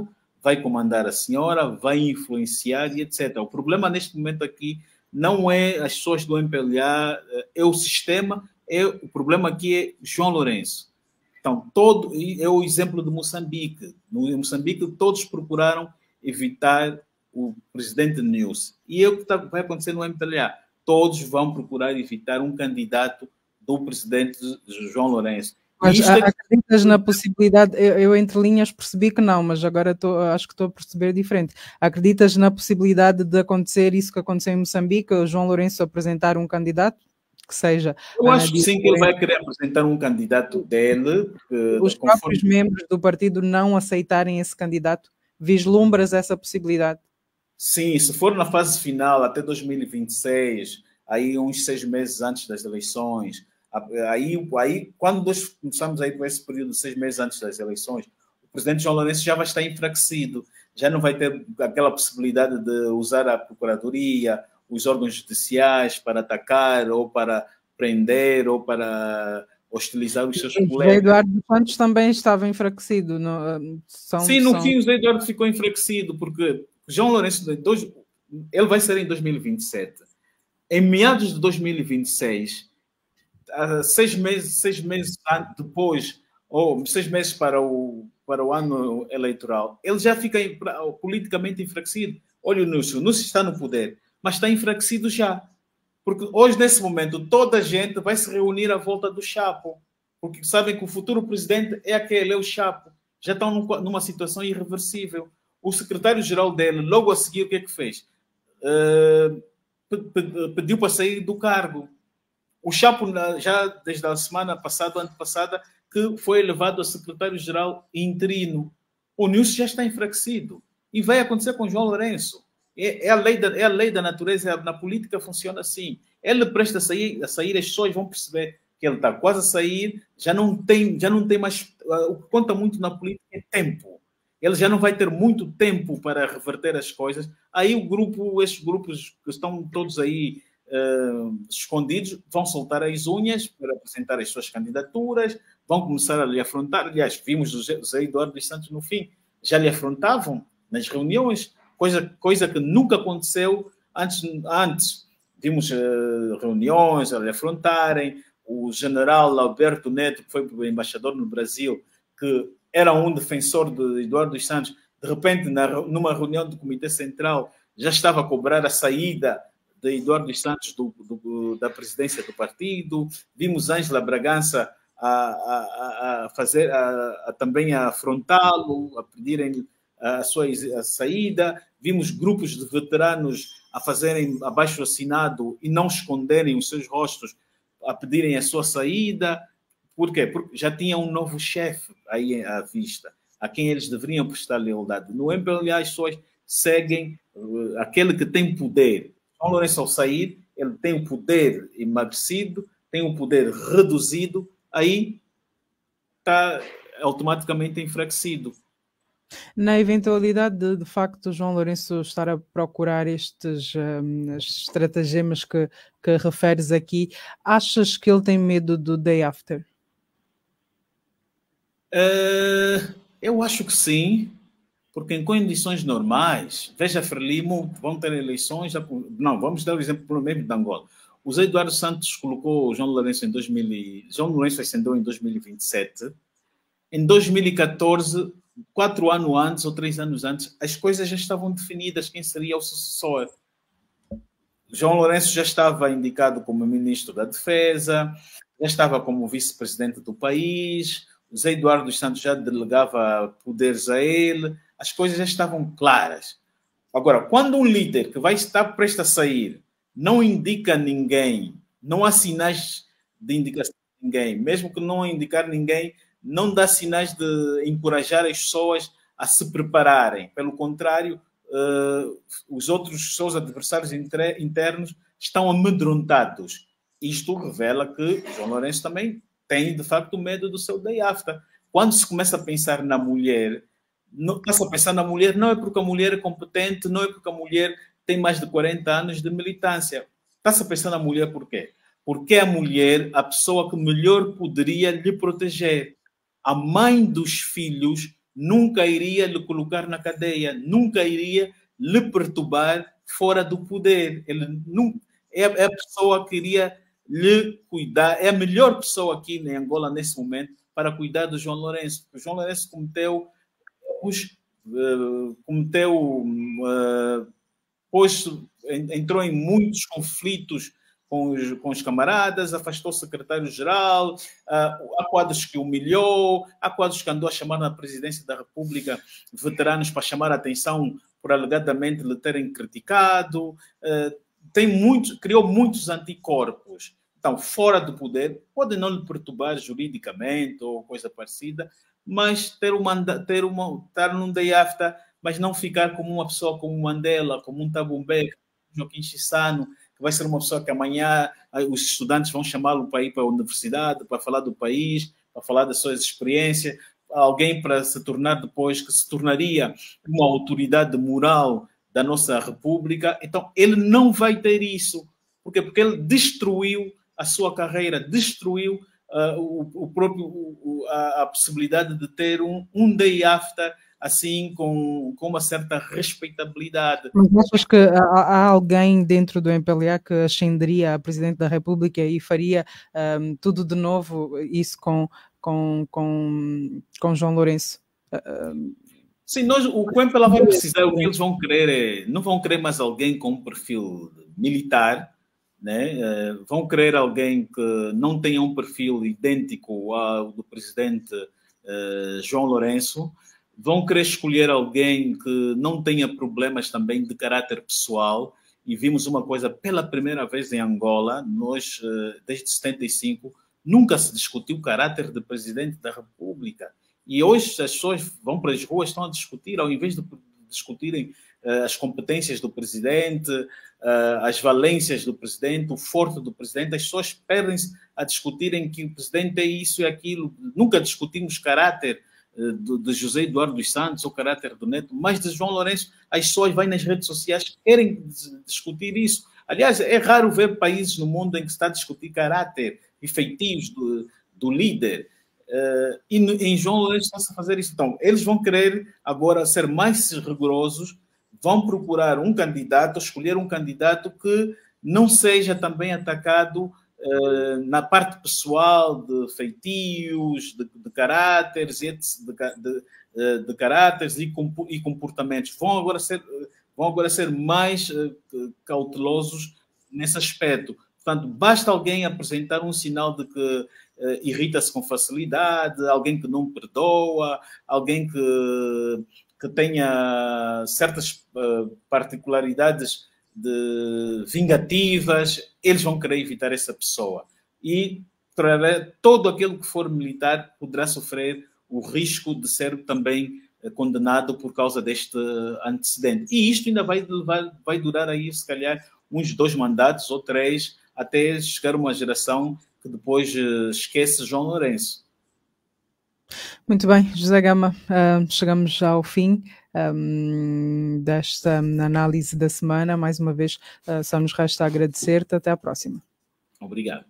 vai comandar a senhora, vai influenciar e etc. O problema neste momento aqui não é as pessoas do MPLA, é o sistema, o problema aqui é João Lourenço. Então, é o exemplo de Moçambique. No Moçambique, todos procuraram evitar o presidente News. E é o que vai acontecer no MPLA. Todos vão procurar evitar um candidato do presidente João Lourenço. Mas acreditas na possibilidade, eu entre linhas percebi que não, mas agora acho que estou a perceber diferente. Acreditas na possibilidade de acontecer isso que aconteceu em Moçambique, o João Lourenço apresentar um candidato que seja... Eu acho que sim, que ele vai querer apresentar um candidato dele. Os próprios membros do partido não aceitarem esse candidato? Vislumbras essa possibilidade? Sim, se for na fase final, até 2026, aí uns 6 meses antes das eleições, aí quando nós começamos aí com esse período de 6 meses antes das eleições, o presidente João Lourenço já vai estar enfraquecido, já não vai ter aquela possibilidade de usar a procuradoria, os órgãos judiciais para atacar ou para prender ou para hostilizar os seus colegas. Eduardo dos Santos também estava enfraquecido. Sim, no fim o Zé Eduardo ficou enfraquecido, porque João Lourenço, ele vai ser em 2027. Em meados de 2026, 6 meses depois, ou 6 meses para o ano eleitoral, ele já fica politicamente enfraquecido. Olha o Núcio está no poder, mas está enfraquecido já. Porque hoje, nesse momento, toda a gente vai se reunir à volta do Chapo, porque sabem que o futuro presidente é aquele, é o Chapo. Já estão numa situação irreversível. O secretário-geral dele, logo a seguir, o que é que fez? Pediu para sair do cargo. O Chapo, já desde a semana passada, antepassada, que foi elevado a secretário-geral interino. O Nilson já está enfraquecido. E vai acontecer com João Lourenço. É a lei da natureza, na política funciona assim. Ele presta a sair, as pessoas vão perceber que ele está quase a sair, já não tem mais... O que conta muito na política é tempo. Ele já não vai ter muito tempo para reverter as coisas. Aí estes grupos que estão todos aí escondidos vão soltar as unhas para apresentar as suas candidaturas, vão começar a lhe afrontar. Aliás, vimos o José Eduardo dos Santos no fim, já lhe afrontavam nas reuniões, coisa que nunca aconteceu antes. Vimos reuniões a lhe afrontarem. O general Alberto Neto, que foi embaixador no Brasil, que era um defensor de Eduardo dos Santos, de repente, numa reunião do Comitê Central, já estava a cobrar a saída de Eduardo dos Santos da presidência do partido. Vimos Ângela Bragança também a afrontá-lo, a pedirem a sua saída. Vimos grupos de veteranos a fazerem abaixo-assinado e não esconderem os seus rostos, a pedirem a sua saída. Por quê? Porque já tinha um novo chefe aí à vista, a quem eles deveriam prestar lealdade. No MPLA, as pessoas seguem aquele que tem poder. João Lourenço, ao sair, ele tem o poder emagrecido, tem o poder reduzido, aí está automaticamente enfraquecido. Na eventualidade de facto, João Lourenço estar a procurar estes estratagemas que referes aqui, achas que ele tem medo do day after? Eu acho que sim, porque em condições normais, veja Frelimo, vão ter eleições, não, vamos dar o exemplo pelo mesmo de Angola. O Zé Eduardo Santos colocou o João Lourenço João Lourenço ascendeu em 2027. Em 2014, 4 anos antes ou 3 anos antes, as coisas já estavam definidas quem seria o sucessor. João Lourenço já estava indicado como ministro da Defesa, já estava como vice-presidente do país, o Zé Eduardo dos Santos já delegava poderes a ele, as coisas já estavam claras. Agora, quando um líder que vai estar prestes a sair não indica ninguém, não há sinais de indicação de ninguém, mesmo que não indicar ninguém, não dá sinais de encorajar as pessoas a se prepararem. Pelo contrário, os seus adversários internos estão amedrontados. Isto revela que João Lourenço também tem, de facto, medo do seu day after. Quando se começa a pensar na mulher, não é porque a mulher é competente, não é porque a mulher tem mais de 40 anos de militância. Está-se a pensar na mulher por quê? Porque a mulher, a pessoa que melhor poderia lhe proteger. A mãe dos filhos nunca iria lhe colocar na cadeia, nunca iria lhe perturbar fora do poder. Ele não, é a pessoa que iria lhe cuidar, é a melhor pessoa aqui em Angola nesse momento para cuidar do João Lourenço. O João Lourenço pois entrou em muitos conflitos com os camaradas, afastou o secretário-geral, há quadros que humilhou, há quadros que andou a chamar na presidência da República veteranos para chamar a atenção por alegadamente lhe terem criticado, criou muitos anticorpos. Então, fora do poder, pode não lhe perturbar juridicamente ou coisa parecida, mas estar num DIAFTA, mas não ficar como uma pessoa como Mandela, como um Thabo Mbeki, Joaquim Chissano, que vai ser uma pessoa que amanhã os estudantes vão chamá-lo para ir para a universidade, para falar do país, para falar das suas experiências, alguém para se tornar depois, que se tornaria uma autoridade moral da nossa República. Então, ele não vai ter isso. Por quê? Porque ele destruiu a sua carreira, destruiu a possibilidade de ter um DIAFTA assim com uma certa respeitabilidade. Mas achas que há alguém dentro do MPLA que ascenderia a Presidente da República e faria tudo de novo, isso com João Lourenço? Sim, o que o MPLA vai precisar, o que eles vão querer não vão querer mais alguém com um perfil militar, né? Vão querer alguém que não tenha um perfil idêntico ao do presidente João Lourenço. Vão querer escolher alguém que não tenha problemas também de caráter pessoal. E vimos uma coisa pela primeira vez em Angola, nós, desde 75, nunca se discutiu o caráter do presidente da República. E hoje as pessoas vão para as ruas, estão a discutir, ao invés de discutirem as competências do presidente, as valências do presidente, o forte do presidente, as pessoas perdem-se a discutirem que o presidente é isso e aquilo. Nunca discutimos caráter de José Eduardo dos Santos, o caráter do Neto, mas de João Lourenço, as pessoas vão nas redes sociais, querem discutir isso. Aliás, é raro ver países no mundo em que se está a discutir caráter e feitios do líder. E em João Lourenço está-se a fazer isso. Então, eles vão querer agora ser mais rigorosos, vão procurar um candidato, escolher um candidato que não seja também atacado na parte pessoal de feitios, de caráteres, de caráteres e comportamentos. Vão agora ser mais cautelosos nesse aspecto. Portanto, basta alguém apresentar um sinal de que irrita-se com facilidade, alguém que não perdoa, alguém que tenha certas particularidades vingativas, eles vão querer evitar essa pessoa. E todo aquele que for militar poderá sofrer o risco de ser também condenado por causa deste antecedente. E isto ainda vai durar aí, se calhar, uns 2 mandatos ou 3, até chegar uma geração que depois esquece João Lourenço. Muito bem, José Gama, chegamos ao fim desta análise da semana. Mais uma vez, só nos resta agradecer-te. Até à próxima. Obrigado.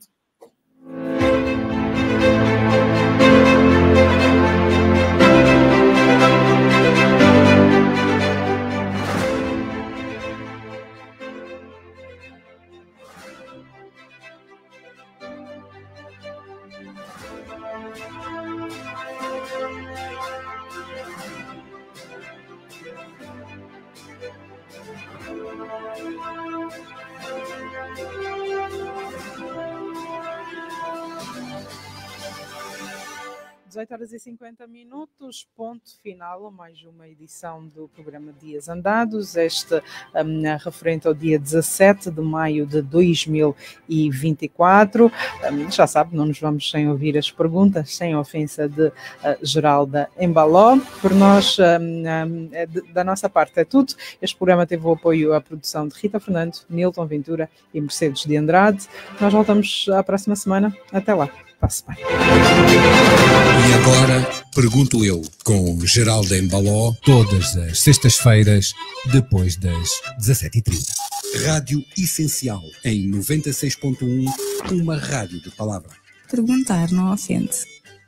18h50, ponto final a mais uma edição do programa Dias Andados, referente ao dia 17 de maio de 2024. Já sabe, não nos vamos sem ouvir as perguntas, sem ofensa de Geralda Embaló. Por nós, da nossa parte é tudo. Este programa teve o apoio à produção de Rita Fernando, Nilton Ventura e Mercedes de Andrade. Nós voltamos à próxima semana. Até lá. Passe bem. E agora, pergunto eu, com Geralda Embaló, todas as sextas-feiras, depois das 17h30. Rádio Essencial, em 96.1, uma rádio de palavra. Perguntar não ofende.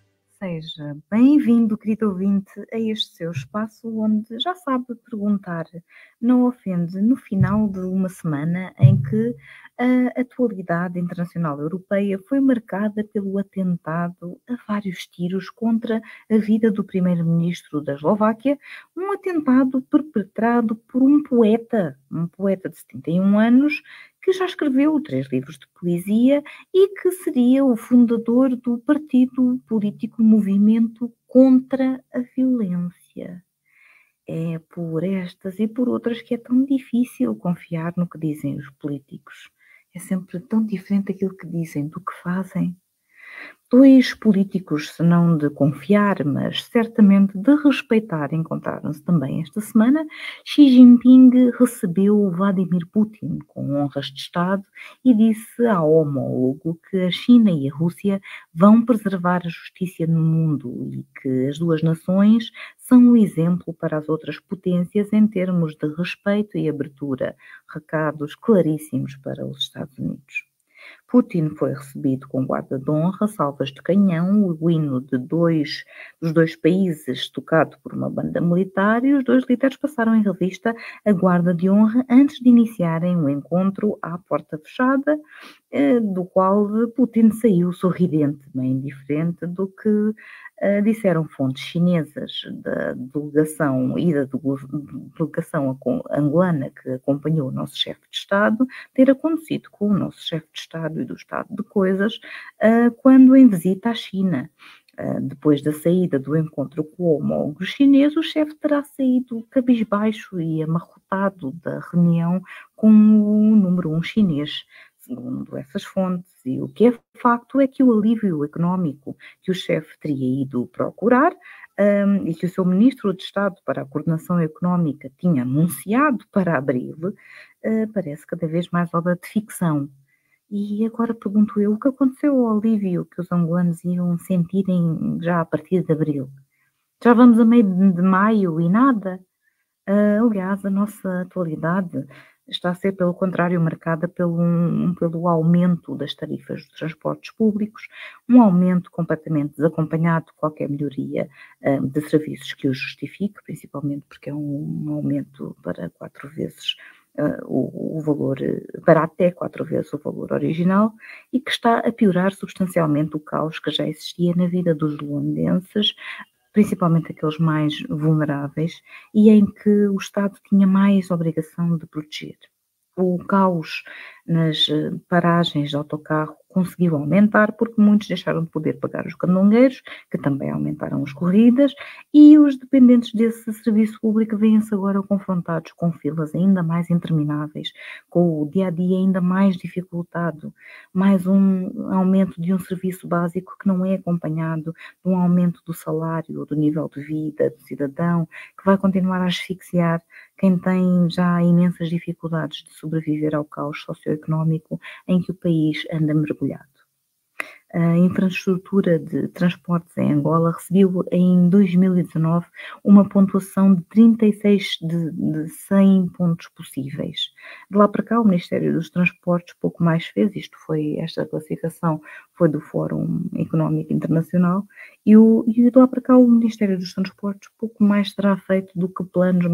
Seja bem-vindo, querido ouvinte, a este seu espaço onde já sabe perguntar, não ofende, no final de uma semana em que a atualidade internacional europeia foi marcada pelo atentado a vários tiros contra a vida do primeiro-ministro da Eslováquia, um atentado perpetrado por um poeta de 71 anos, que já escreveu 3 livros de poesia e que seria o fundador do partido político Movimento contra a Violência. É por estas e por outras que é tão difícil confiar no que dizem os políticos. É sempre tão diferente aquilo que dizem do que fazem. 2 políticos, se não de confiar, mas certamente de respeitar, encontraram-se também esta semana. Xi Jinping recebeu Vladimir Putin com honras de Estado e disse ao homólogo que a China e a Rússia vão preservar a justiça no mundo e que as 2 nações são um exemplo para as outras potências em termos de respeito e abertura. Recados claríssimos para os Estados Unidos. Putin foi recebido com guarda de honra, salvas de canhão, o hino dos 2 países tocado por uma banda militar, e os 2 líderes passaram em revista a guarda de honra antes de iniciarem um encontro à porta fechada, do qual Putin saiu sorridente, bem diferente do que disseram fontes chinesas da delegação e da delegação angolana que acompanhou o nosso chefe de Estado, ter acontecido com o nosso chefe de Estado e do Estado de Coisas quando em visita à China. Depois da saída do encontro com o homólogo chinês, o chefe terá saído cabisbaixo e amarrotado da reunião com o número 1 chinês, segundo essas fontes. E o que é facto é que o alívio económico que o chefe teria ido procurar e que o seu ministro de Estado para a Coordenação Económica tinha anunciado para abril, parece cada vez mais obra de ficção. E agora pergunto eu, o que aconteceu ao alívio que os angolanos iam sentirem já a partir de abril? Já vamos a meio de maio e nada? Aliás, a nossa atualidade está a ser, pelo contrário, marcada pelo aumento das tarifas dos transportes públicos, um aumento completamente desacompanhado de qualquer melhoria de serviços que o justifique, principalmente porque é um aumento para 4 vezes o valor, para até 4 vezes o valor original, e que está a piorar substancialmente o caos que já existia na vida dos luandenses, principalmente aqueles mais vulneráveis, e em que o Estado tinha mais obrigação de proteger. O caos nas paragens de autocarro conseguiu aumentar porque muitos deixaram de poder pagar os candongueiros, que também aumentaram as corridas, e os dependentes desse serviço público vêm-se agora confrontados com filas ainda mais intermináveis, com o dia-a-dia ainda mais dificultado, mais um aumento de um serviço básico que não é acompanhado de um aumento do salário ou do nível de vida do cidadão, que vai continuar a asfixiar quem tem já imensas dificuldades de sobreviver ao caos socioeconómico em que o país anda mergulhado. A infraestrutura de transportes em Angola recebeu em 2019 uma pontuação de 36 de 100 pontos possíveis. De lá para cá, o Ministério dos Transportes pouco mais fez, esta classificação foi do Fórum Económico Internacional, e de lá para cá o Ministério dos Transportes pouco mais terá feito do que planos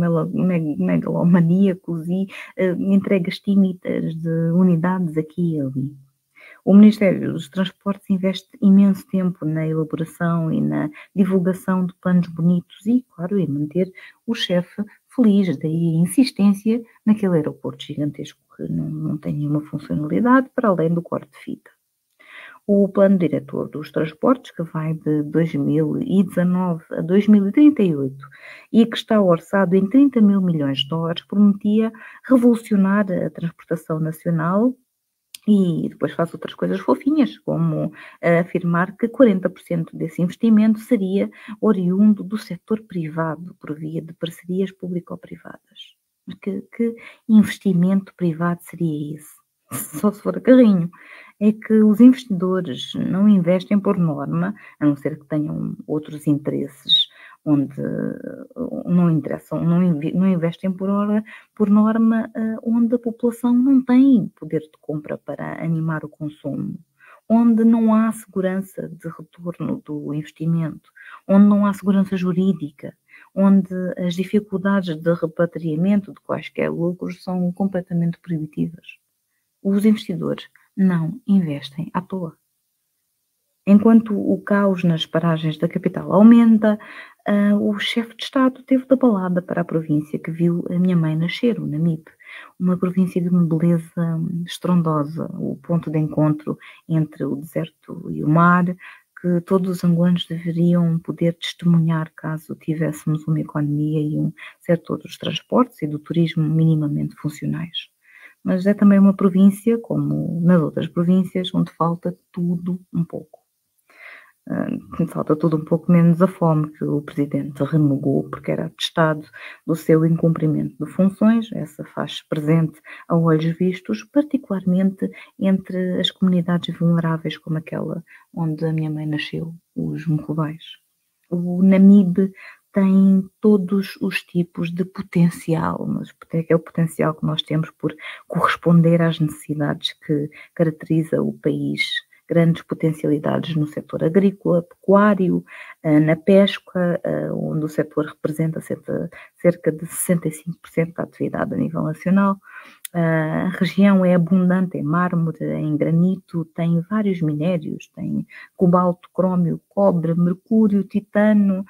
megalomaníacos e entregas tímidas de unidades aqui e ali. O Ministério dos Transportes investe imenso tempo na elaboração e na divulgação de planos bonitos e, claro, em manter o chefe feliz, daí a insistência naquele aeroporto gigantesco que não tem nenhuma funcionalidade para além do corte de fita. O plano diretor dos transportes, que vai de 2019 a 2038 e que está orçado em 30 mil milhões de dólares, prometia revolucionar a transportação nacional. E depois faz outras coisas fofinhas, como afirmar que 40% desse investimento seria oriundo do setor privado, por via de parcerias público-privadas. Mas que investimento privado seria esse? Só se for a carrinho. É que os investidores não investem por norma, a não ser que tenham outros interesses onde não interessam, não investem por norma onde a população não tem poder de compra para animar o consumo, onde não há segurança de retorno do investimento, onde não há segurança jurídica, onde as dificuldades de repatriamento de quaisquer lucros são completamente proibitivas. Os investidores não investem à toa. Enquanto o caos nas paragens da capital aumenta, o chefe de Estado teve da balada para a província que viu a minha mãe nascer, o Namibe, uma província de uma beleza estrondosa, o ponto de encontro entre o deserto e o mar, que todos os angolanos deveriam poder testemunhar caso tivéssemos uma economia e um setor dos transportes e do turismo minimamente funcionais. Mas é também uma província, como nas outras províncias, onde falta tudo um pouco. Falta tudo um pouco menos a fome, que o Presidente renegou porque era atestado do seu incumprimento de funções. Essa faz presente a olhos vistos, particularmente entre as comunidades vulneráveis como aquela onde a minha mãe nasceu, os Mocovais. O Namibe tem todos os tipos de potencial, mas é o potencial que nós temos por corresponder às necessidades que caracteriza o país. Grandes potencialidades no setor agrícola, pecuário, na pesca, onde o setor representa cerca de 65% da atividade a nível nacional. A região é abundante em mármore, em granito, tem vários minérios, tem cobalto, crômio, cobre, mercúrio, titano,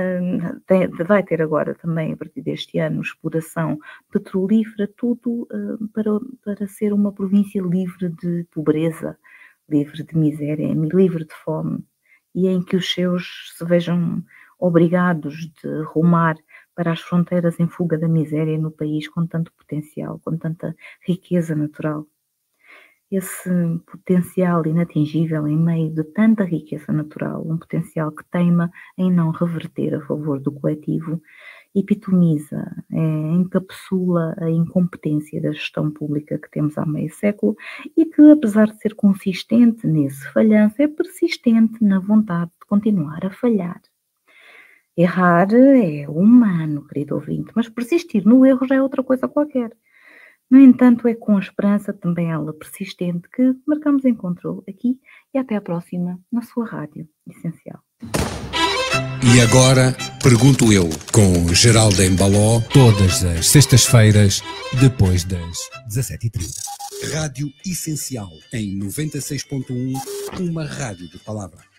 vai ter agora também, a partir deste ano, exploração petrolífera, tudo para ser uma província livre de pobreza, livre de miséria, livre de fome, e em que os seus se vejam obrigados de rumar para as fronteiras em fuga da miséria no país com tanto potencial, com tanta riqueza natural. Esse potencial inatingível em meio de tanta riqueza natural, um potencial que teima em não reverter a favor do coletivo, epitomiza, encapsula a incompetência da gestão pública que temos há meio século e que, apesar de ser consistente nesse falhanço, é persistente na vontade de continuar a falhar. Errar é humano, querido ouvinte, mas persistir no erro já é outra coisa qualquer. No entanto, é com a esperança, também ela persistente, que marcamos encontro aqui e até à próxima na sua Rádio Essencial. E agora, pergunto eu, com Geraldo Embaló, todas as sextas-feiras, depois das 17h30. Rádio Essencial, em 96.1, uma rádio de palavra.